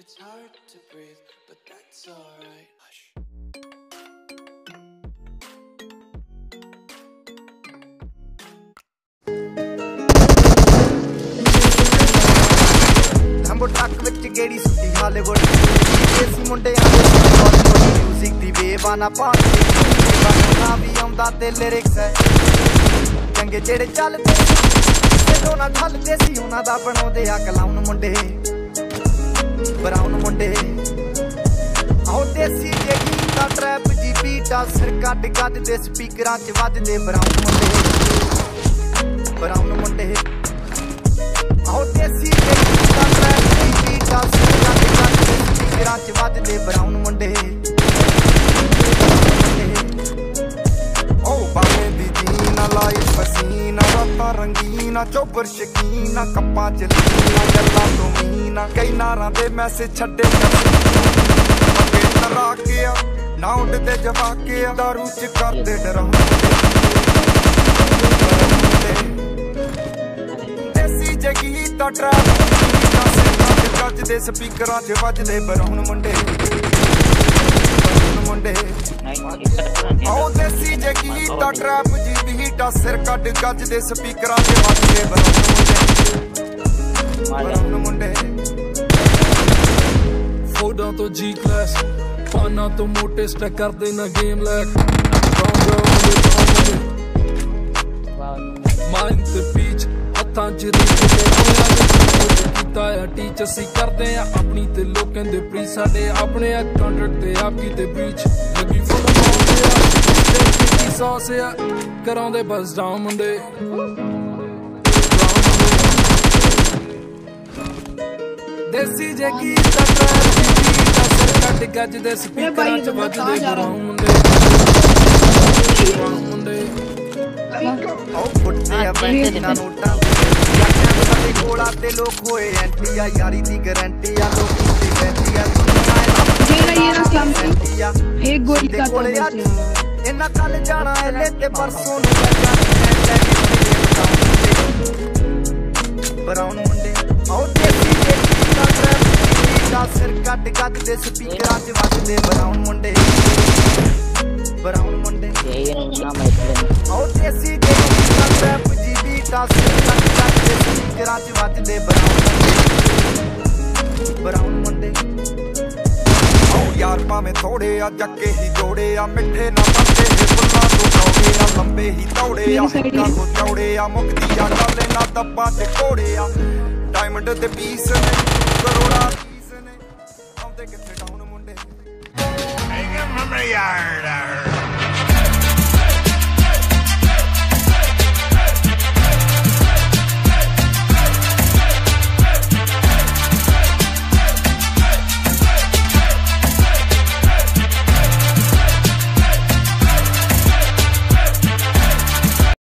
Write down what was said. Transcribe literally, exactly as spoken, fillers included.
It's hard to breathe, but that's alright. Hush. Lambo truck ਵਿੱਚ ਗੇੜੀ ਸੁੱਟੀ Hollywood ਦੇਸੀ ਮੁੰਡਿਆਂ ਦੇ ਬਾਲੀਵੁੱਡ ਮਿਊਜ਼ਿਕ ਦੀ ਬੇਵਾਨਾ ਪਾਉਂਦੇ ਬਾਨਾ ਵੀ ਆਉਂਦਾ ਤੇ ਲਿਰਿਕਸ ਹੈ ਚੰਗੇ ਜਿਹੜੇ ਚੱਲਦੇ ਜਦੋਂ ਨਾ ਢਲਦੇ ਸੀ ਉਹਨਾਂ ਦਾ ਬਣਾਉਂਦੇ ਆ ਕਲਾਉਨ ਮੁੰਡੇ ਬਰਾਉਨ ਮੁੰਡੇ ਆਉ ਦੇਸੀ ਜੇ ਗੀਤਾਂ ਟਰੈਪ ਜੀ ਬੀਟਾਂ ਸਿਰ ਕੱਢ ਗੱਜ ਦੇ ਸਪੀਕਰਾਂ 'ਚ ਵੱਜਦੇ ਬਰਾਉਨ ਮੁੰਡੇ ਬਰਾਉਨ ਮੁੰਡੇ ਆਉ ਦੇਸੀ ਜੇ ਗੀਤਾਂ ਟਰੈਪ ਜੀ ਬੀਟਾਂ ਸਿਰ ਕੱਢ ਗੱਜ ਦੇ ਸਪੀਕਰਾਂ 'ਚ ਵੱਜਦੇ ਬਰਾਉਨ ਮੁੰਡੇ ਓ ਬਾਵੇਂ ਦੀ ਜੀਨਾ ਲਾਈ ਪਸੀਨਾ ਰਾਤਾਂ ਰੰਗੀਨਾ ਚੋਬਰ ਸ਼ਕੀਨਾ ਕੱਪਾਂ 'ਚ ਲੀਨਾ ਗੱਲਾਂ ਤੋਂ ਮੀਨਾ ਕਈ ਨਾਰਾਂ ਦੇ ਮੈਸੇਜ ਛੱਡੇ ਅੱਗੇ ਤਰਾ ਕੇ ਆ ਨਾ ਉੱਡਦੇ ਜਵਾਕੇ ਆ ਦਾਰੂ 'ਚ ਕਰਦੇ ਡਰਾਉਂਦੇ ਦੇਸੀ ਜੇ ਗੀਤਾਂ ਟਰੈਪ ਗੱਜਦੇ ਸਪੀਕਰਾਂ 'ਚ ਵੱਜਦੇ ਬਰਾਉਨ ਮੁੰਡੇ ਬਰਾਉਨ ਮੁੰਡੇ ਆਉ ਦੇਸੀ ਜੇ ਗੀਤਾਂ ਟਰੈਪ ਜੀ ਬੀਟਾਂ ਸਿਰ ਕੱਢ ਗੱਜਦੇ ਸਪੀਕਰਾਂ 'ਚ ਵੱਜਦੇ ਬਰਾਉਨ ਮੁੰਡੇ ਫੋਟੋਆਂ ਤੋਂ ਜੀ ਕਲਾਸ ਪਾਨਾ ਤੋਂ ਮੋਟੇ ਸਟੈਕ ਕਰਦੇ ਨਾ ਗੇਮ ਲੈਕ ਮਾਈਂਡ ਤੇ ਪੀਚ ਹੱਥਾਂ 'ਚ ਕੀਤਾ ਆ ਟੀਚ ਅਸੀਂ ਕਰਦੇ ਆ ਆਪਣੀ ਤੇ ਲੋਕਾਂ ਦੇ ਪ੍ਰੀ ਸਾਡੇ ਆਪਣੇ ਆ ਕੰਟਰੈਕਟ ਤੇ ਆਪ ਕੀਤੇ ਬ੍ਰੀਚ ਲੱਗੀ ਫੁੱਲ ਮਾਉਂਦੇ ਆ ਤੇ ਸੌਸ ਆ ਕਰਾਉਂਦੇ ਬਸ ਡਾਊਨ ਮੁੰਡੇ ਦੇਸੀ ਜੇ ਗੀਤਾਂ ਟਰੈਪ ਦੀ ਬੀਟਾਂ ਸਿਰ ਕੱਢ ਗੱਜ ਦੇ ਸਪੀਕਰਾਂ 'ਚ ਵੱਜਦੇ ਬਰਾਉਨ ਮੁੰਡੇ ਬਰਾਉਨ ਮੁੰਡੇ ਆਉ ਫੁੱਟਦੇ ਆ ਬੈਂਕਾਂ ਨੋਟਾਂ ਜੱਟਾਂ ਦੇ ਕੋਲਾਂ ਤੇ ਲੋਕ ਹੋਏ ਐਂਟੀ ਆ ਯਾਰੀ ਦੀ ਗਾਰੰਟੀ ਆ ਲੋਕੀ ਤੇ ਬੈਠੀ ਆ ਜਿਹੜਾ ਇਹ ਨਾ ਸਲਾਮ ਇੱਕ ਗੋਲੀ ਕਾਟਾ ਇਹਨਾਂ ਕੱਲ ਜਾਣਾ ਐਲੇ ਤੇ ਪਰਸੋਂ ਨੂੰ ਬਰਾਉਨ ਮੁੰਡੇ ਆਉ ਦੇਸੀ ਜੇ ਗੀਤਾਂ ਟਰੈਪ ਦਾ ਸਿਰ ਕੱਢ ਗੱਜ ਦੇ ਸਪੀਕਰਾਂ 'ਚ ਵੱਜਦੇ ਬਰਾਉਨ ਮੁੰਡੇ ਬਰਾਉਨ ਮੁੰਡੇ ਆਉ ਦੇਸੀ ਜੇ ਗੀਤਾਂ ਟਰੈਪ ਜੀ ਬੀਟਾਂ ਸਿਰ ਕੱਢ ਗੱਜ ਦੇ ਸਪੀਕਰਾਂ 'ਚ ਵੱਜਦੇ ਬਰਾਉਨ ਮੁੰਡੇ ਆਉ ਯਾਰ ਭਾਵੇਂ ਥੋੜੇ ਆ ਜੱਕੇ ਹੀ ਜੋੜੇ ਆ ਮਿੱਠੇ ਨਾ ਬੰਦੇ ਦੇ ਫੁੱਲਾਂ ਤੋਂ ਕੌੜੇ ਆ ਲੰਬੇ ਹੀ ਦੌੜੇ ਆ ਹਿੱਕਾਂ ਤੋਂ ਚੌੜੇ ਆ ਮੁਕਤੀ ਆ ਗੱਲੇ ਨਾ ਦੱਬਾਂ 'ਚ ਘੋੜੇ ਆ ਡਾਇਮੰਡ ਦੇ ਪੀਸ ਨੇ ਕਰੋੜਾ ਪੀਸ ਨੇ ਆਉਂਦੇ ਕਿੱਥੇ ਡਾਊਨ ਮੁੰਡੇ Take him from the yard.